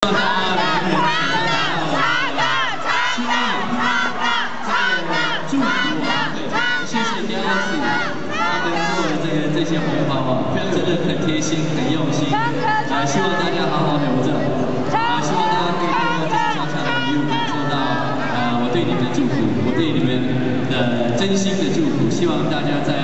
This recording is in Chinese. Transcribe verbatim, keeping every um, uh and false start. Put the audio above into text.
希望大家能够感受到希望这个祝福啊，对，谢谢第二次他们做的这个这些红包啊，真的很贴心，很用心。啊，希望大家好好留着。啊，希望大家可以透过这小小的礼物感受到啊，我对你们的祝福，我对你们的真心的祝福。希望大家在